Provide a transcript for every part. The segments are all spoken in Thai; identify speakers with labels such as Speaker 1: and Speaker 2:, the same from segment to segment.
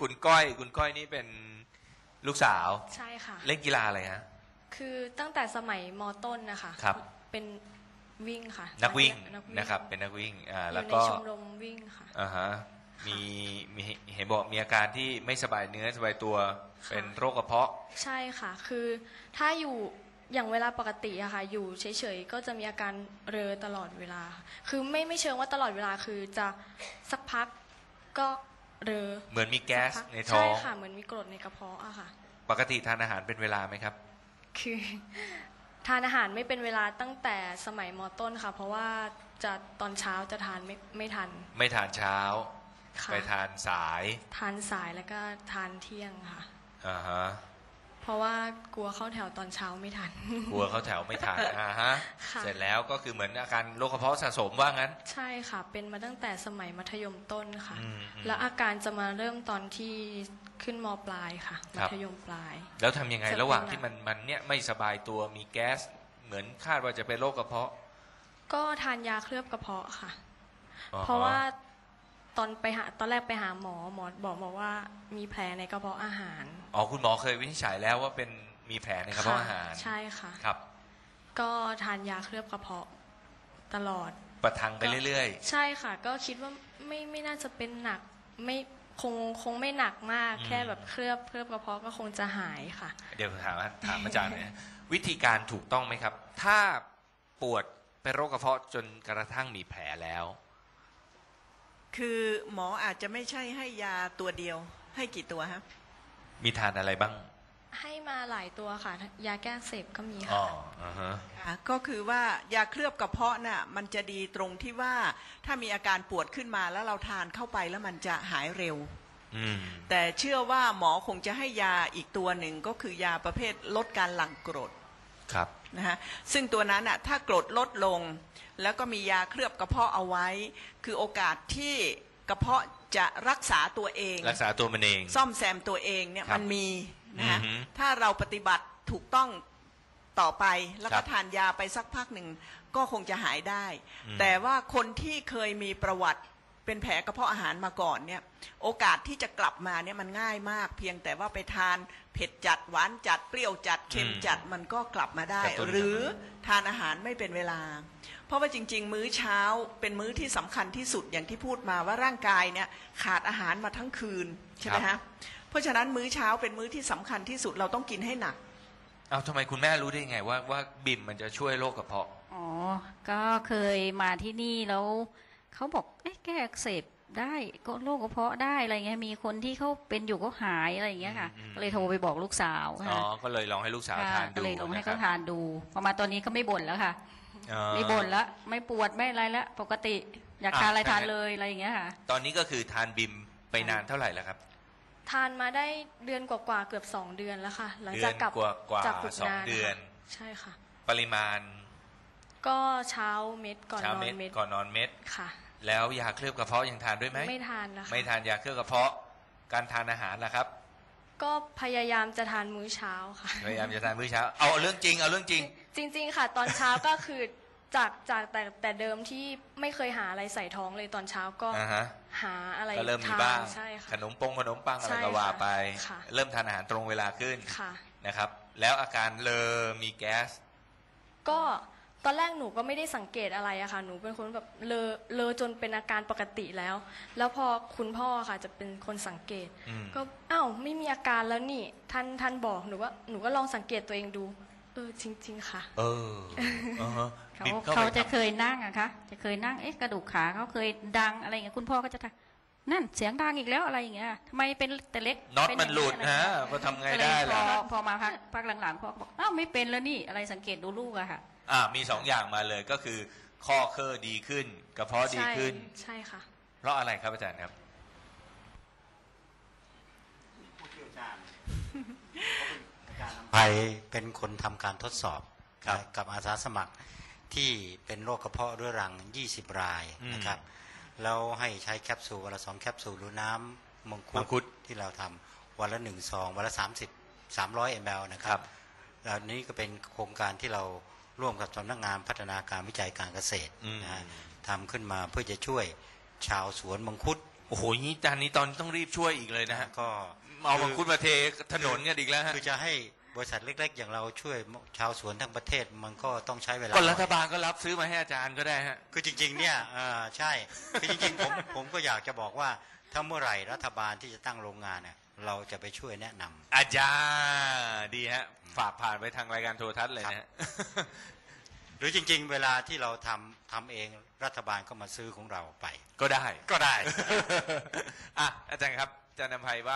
Speaker 1: คุณก้อยนี่เป็นลูกสาว
Speaker 2: ใช่ค่ะ
Speaker 1: เล่นกีฬาอะไรฮะ
Speaker 2: คือตั้งแต่สมัยมต้นนะคะ
Speaker 1: ครับ
Speaker 2: เป็นวิ่งค่ะ
Speaker 1: นักวิ่งนะครับเป็นนักวิ่ง
Speaker 2: แล้วก็อยู่ในชมรมวิ่งค่ะ
Speaker 1: ฮะมีเห็นบอกมีอาการที่ไม่สบายเนื้อสบายตัวเป็นโรคกระเพาะ
Speaker 2: ใช่ค่ะคือถ้าอยู่อย่างเวลาปกติอะค่ะอยู่เฉยๆก็จะมีอาการเรอตลอดเวลาคือไม่เชิงว่าตลอดเวลาคือจะสักพักก็เรอ
Speaker 1: เหมือนมีแก๊สในท้อง
Speaker 2: ใช่ค่ะเหมือนมีกรดในกระเพาะอะค่ะ
Speaker 1: ปกติทานอาหารเป็นเวลาไหมครับ
Speaker 2: คือทานอาหารไม่เป็นเวลาตั้งแต่สมัยมต้นค่ะเพราะว่าจะตอนเช้าจะทานไม่ทัน
Speaker 1: ไม่ทานเช้าไปทานสาย
Speaker 2: แล้วก็ทานเที่ยงค่ะ
Speaker 1: ฮะ
Speaker 2: เพราะว่ากลัวเข้าแถวตอนเช้าไม่ทัน
Speaker 1: กลัวเข้าแถวไม่ทันฮะเสร็จแล้วก็คือเหมือนอาการโรคกระเพาะสะสมว่างั้น
Speaker 2: ใช่ค่ะเป็นมาตั้งแต่สมัยมัธยมต้นค่ะแล้วอาการจะมาเริ่มตอนที่ขึ้นม.ปลายค่ะมัธยมปลาย
Speaker 1: แล้วทำยังไงระหว่างที่มันเนี่ยไม่สบายตัวมีแก๊สเหมือนคาดว่าจะเป็นโรคกระเพาะ
Speaker 2: ก็ทานยาเคลือบกระเพาะค่ะเพราะว่าตอนแรกไปหาหมอบอกว่ามีแผลในกระเพาะอาหาร
Speaker 1: คุณหมอเคยวินิจฉัยแล้วว่าเป็นมีแผลในกระเพาะอาหาร
Speaker 2: ใช่ค่ะ
Speaker 1: ครับ
Speaker 2: ก็ทานยาเคลือบกระเพาะตลอด
Speaker 1: ประทังไปเรื่อย
Speaker 2: ๆใช่ค่ะก็คิดว่าไม่น่าจะเป็นหนักไม่คงไม่หนักมากแค่แบบเคลือบกระเพาะก็คงจะหายค่ะ
Speaker 1: เดี๋ยวถามอาจารย์เนี่ยวิธีการถูกต้องไหมครับถ้าปวดเป็นโรคกระเพาะจนกระทั่งมีแผลแล้ว
Speaker 3: คือหมออาจจะไม่ใช่ให้ยาตัวเดียวให้กี่ตัวฮะ
Speaker 1: มีทานอะไรบ้าง
Speaker 2: ให้มาหลายตัวค่ะยาแก้อักเสบก็มี
Speaker 3: ค่ะก็คือว่ายาเคลือบกระเพาะน่ะมันจะดีตรงที่ว่าถ้ามีอาการปวดขึ้นมาแล้วเราทานเข้าไปแล้วมันจะหายเร็วแต่เชื่อว่าหมอคงจะให้ยาอีกตัวหนึ่งก็คือยาประเภทลดการหลั่งกรด
Speaker 1: ครับ
Speaker 3: นะฮะซึ่งตัวนั้นอ่ะถ้ากรดลดลงแล้วก็มียาเคลือบกระเพาะเอาไว้คือโอกาสที่กระเพาะจะรักษาตัวเอง
Speaker 1: รักษาตัวมันเอง
Speaker 3: ซ่อมแซมตัวเองเนี่ยมันมีนะฮะถ้าเราปฏิบัติถูกต้องต่อไปแล้วก็ทานยาไปสักพักหนึ่งก็คงจะหายได้แต่ว่าคนที่เคยมีประวัติเป็นแผลกระเพาะอาหารมาก่อนเนี่ยโอกาสที่จะกลับมาเนี่ยมันง่ายมากเพียงแต่ว่าไปทานเผ็ดจัดหวานจัดเปรี้ยวจัดเค็มจัดมันก็กลับมาได้หรือทานอาหารไม่เป็นเวลาเพราะว่าจริงๆมื้อเช้าเป็นมื้อที่สำคัญที่สุดอย่างที่พูดมาว่าร่างกายเนี่ยขาดอาหารมาทั้งคืนใช่ไหมฮะเพราะฉะนั้นมื้อเช้าเป็นมื้อที่สำคัญที่สุดเราต้องกินให้หนัก
Speaker 1: ทำไมคุณแม่รู้ได้ไงว่าบิมมันจะช่วยโรคกระเพาะ
Speaker 4: ก็เคยมาที่นี่แล้วเขาบอกแก้อักเสบได้ก็โรคกระเพาะได้อะไรเงี้ยมีคนที่เขาเป็นอยู่ก็หายอะไรอย่างเงี้ยค่ะก็เลยโทรไปบอกลูกสาว
Speaker 1: ก็เลยลองให้ลูกสาวทานดู
Speaker 4: ก็เลยลองให้เขาทานดูพอมาตอนนี้ก็ไม่บ่นแล้วค่ะไม่บ่นแล้วไม่ปวดไม่อะไรแล้วปกติอยากทานอะไรทานเลยอะไรอย่างเงี้ยค่ะ
Speaker 1: ตอนนี้ก็คือทานบิมไปนานเท่าไหร่แล้วครับ
Speaker 2: ทานมาได้เดือนกว่าเกือบ2 เดือนแล้วค่ะหลังจากกลับจากฝึกงานใช่ค่ะ
Speaker 1: ปริมาณ
Speaker 2: ก็เช้าเม็ดก่อนนอนเม็ดค่ะ
Speaker 1: แล้วยาเคลือบกระเพาะยังทานด้วยไหม
Speaker 2: ไม่ทานนะคะ
Speaker 1: ไม่ทานยาเคลือบกระเพาะการทานอาหารล่ะครับ
Speaker 2: ก็พยายามจะทานมื้อเช้าค่ะ
Speaker 1: พยายามจะทานมื้อเช้าเอาเรื่องจริง
Speaker 2: จริงค่ะตอนเช้าก็คือจากแต่เดิมที่ไม่เคยหาอะไรใส่ท้องเลยตอนเช้าก็หาอะไร
Speaker 1: ก็เริ่มมีบ้างขนมปังอะไรก็ว่าไปเริ่มทานอาหารตรงเวลาขึ้นนะครับแล้วอาการมีแก๊ส
Speaker 2: ก็ตอนแรกหนูก็ไม่ได้สังเกตอะไรอะค่ะหนูเป็นคนแบบเลอจนเป็นอาการปกติแล้วพอคุณพ่อค่ะจะเป็นคนสังเกตก็ไม่มีอาการแล้วนี่ท่านบอกหนูก็ลองสังเกตตัวเองดูจริงๆค่ะ
Speaker 4: เขาจะเคยนั่งอะคะจะเคยนั่งกระดูกขาเขาเคยดังอะไรอย่างเงี้ยคุณพ่อก็จะนั่นเสียงดังอีกแล้วอะไรอย่างเงี้ยทำไมเป็นแต่เล็ก
Speaker 1: น็อตมันหลุดนะก็ทำไงได้ล่ะ
Speaker 4: พอมาพักหลังๆพ่อบอกไม่เป็นแล้วนี่อะไรสังเกตดูลูกอะค่ะ
Speaker 1: มี2 อย่างมาเลยก็คือข้อเคลื่อนดีขึ้นกระเพาะดีขึ้น
Speaker 2: ใช่ค่ะ
Speaker 1: เพราะอะไรครับอาจารย์ครับ
Speaker 5: ไปเป็นคนทำการทดสอบกับอาสาสมัครที่เป็นโรคกระเพาะเรื้อรัง20 รายนะครับแล้วให้ใช้แคปซูลวันละ2 แคปซูลหรือน้ำมังคุดที่เราทำวันละ1 ซองวันละ300 ml นะครับแล้วนี้ก็เป็นโครงการที่เราร่วมกับสำนักงานพัฒนาการวิจัยการเกษตรนะทำขึ้นมาเพื่อจะช่วยชาวสวนมังคุด
Speaker 1: โอ้โหนี้จานนี้ตอนต้องรีบช่วยอีกเลยนะฮะ
Speaker 5: ก็
Speaker 1: เอามังคุดมาเทถนนกันอีกแล้วฮะ
Speaker 5: คือจะให้บริษัทเล็กๆ อย่างเราช่วยชาวสวนทั้งประเทศมันก็ต้องใช้เวลา
Speaker 1: ก็รัฐบาลก็รับซื้อมาให้อาจารย์ก็ได้ฮะ
Speaker 5: คือจริงๆเนี่ยใช่คือจริงๆผมก็อยากจะบอกว่าถ้าเมื่อไหร่รัฐบาลที่จะตั้งโรงงานเนี่ยเราจะไปช่วยแนะนำ
Speaker 1: อาจารย์ดีฮะฝากผ่านไปทางรายการโทรทัศน์เลยนะฮะ
Speaker 5: หรือจริงๆเวลาที่เราทำเองรัฐบาลก็มาซื้อของเราไป
Speaker 1: ก็ได้
Speaker 5: ก็ได้
Speaker 1: อ่ะอาจารย์ครับอาจารย์นำไพว่า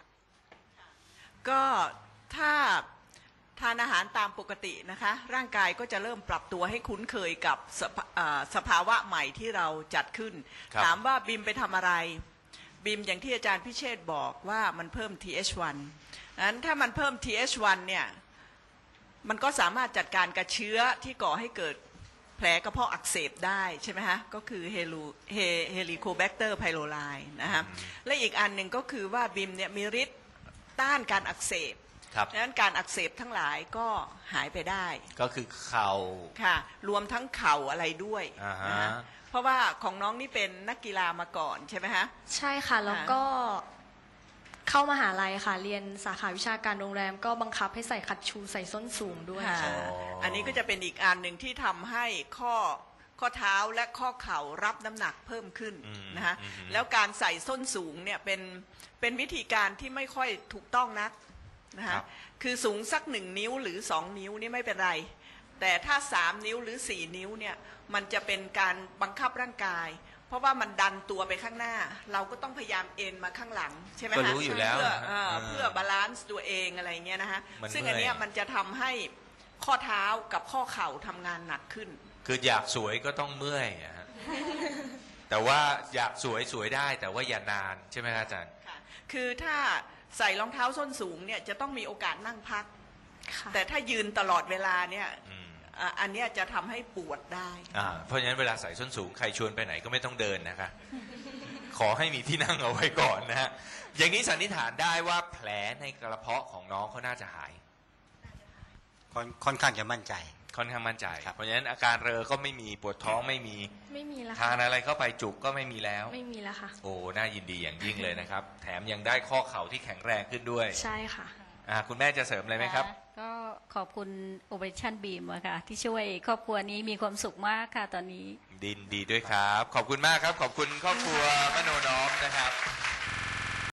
Speaker 3: ก็ถ้าทานอาหารตามปกตินะคะร่างกายก็จะเริ่มปรับตัวให้คุ้นเคยกับสภาวะใหม่ที่เราจัดขึ้น
Speaker 1: ครับ
Speaker 3: ถามว่าบิมไปทำอะไรบิมอย่างที่อาจารย์พิเชษฐ์บอกว่ามันเพิ่ม TH1 นั้นถ้ามันเพิ่ม TH1 เนี่ยมันก็สามารถจัดการกับเชื้อที่ก่อให้เกิดแผลกระเพาะอักเสบได้ใช่ไหมฮะก็คือเฮลิโคแบคเตอร์ไพโรไลนะฮะและอีกอันหนึ่งก็คือว่าบิมเนี่ยมีฤทธิ์ต้านการอักเสบ
Speaker 1: ครับ
Speaker 3: ดังนั้นการอักเสบทั้งหลายก็หายไปได้
Speaker 1: ก็คือเข่า
Speaker 3: ค่ะรวมทั้งเข่าอะไรด้วย
Speaker 1: อ่าฮะ
Speaker 3: นะฮะเพราะว่าของน้องนี่เป็นนักกีฬามาก่อนใช่ไหมฮะ
Speaker 2: ใช่ค่ะแล้วก็เข้ามหาลัยค่ะเรียนสาขาวิชาการโรงแรมก็บังคับให้ใส่คัตชูใส่ส้นสูงด้วย
Speaker 3: ค่ะ
Speaker 2: ค่ะ
Speaker 3: อันนี้ก็จะเป็นอีกอันหนึ่งที่ทำให้ข้อเท้าและข้อเข่ารับน้ำหนักเพิ่มขึ้นนะฮะแล้วการใส่ส้นสูงเนี่ยเป็นวิธีการที่ไม่ค่อยถูกต้องนักนะ
Speaker 1: ครั
Speaker 3: ฮะ
Speaker 1: บ
Speaker 3: คือสูงสัก1 นิ้วหรือ2 นิ้วนี่ไม่เป็นไร แต่ถ้า3 นิ้วหรือ4 นิ้วเนี่ยมันจะเป็นการบังคับร่างกาย เพราะว่ามันดันตัวไปข้างหน้า เราก็ต้องพยายามเอ็นมาข้างหลังใช่ไหม
Speaker 1: ก็
Speaker 3: ฮะ
Speaker 1: รู้อยู่แล้ว
Speaker 3: เพื่อบาลานซ์ตัวเองอะไรเงี้ยนะฮะ
Speaker 1: มัน
Speaker 3: ซึ่ง
Speaker 1: เมื่อย
Speaker 3: อันเนี้ยมันจะทำให้ข้อเท้ากับข้อเข่าทำงานหนักขึ้น
Speaker 1: คืออยากสวยก็ต้องเมื่อยอะฮะ แต่ว่าอยากสวยได้แต่ว่าอย่านานใช่ไหมครับอาจารย์
Speaker 3: ค่ะคือถ้าใส่รองเท้าส้นสูงเนี่ยจะต้องมีโอกาสนั่งพัก
Speaker 2: ค่ะ
Speaker 3: แต่ถ้ายืนตลอดเวลาเนี่ย
Speaker 1: อืม
Speaker 3: อันเนี้ยจะทำให้ปวดได้
Speaker 1: เพราะฉะนั้นเวลาใส่ส้นสูงใครชวนไปไหนก็ไม่ต้องเดินนะคะ ขอให้มีที่นั่งเอาไว้ก่อนนะฮะ อย่างนี้สันนิษฐานได้ว่าแผลในกระเพาะของน้องเขาน่าจะหาย
Speaker 5: ค่อนข้างจะมั่นใจ
Speaker 1: ค่อนข้างมั่นใจ
Speaker 5: ครับ
Speaker 1: เพราะฉะนั้นอาการเรอก็ไม่มีปวดท้องไม่มี
Speaker 2: ไม่มีแล้ว
Speaker 1: ทา
Speaker 2: ค่ะ
Speaker 1: นอะไรเข้าไปจุกก็ไม่มีแล้ว
Speaker 2: ไม่มีแล้วค่ะ
Speaker 1: โอ้น่ายินดีอย่างยิ่งเลยนะครับ แถมยังได้ข้อเข่าที่แข็งแรงขึ้นด้วย
Speaker 2: ใช่ค่ะ
Speaker 1: คุณแม่จะเสริมอะไรไหมครับ
Speaker 4: ก็ขอบคุณ Operation Beam อะค่ะที่ช่วยครอบครัวนี้มีความสุขมากค่ะตอนนี้
Speaker 1: ดีด้วยครับ ขอบคุณมากครับ ขอบคุณครอบครัวมโนน้อมนะครับ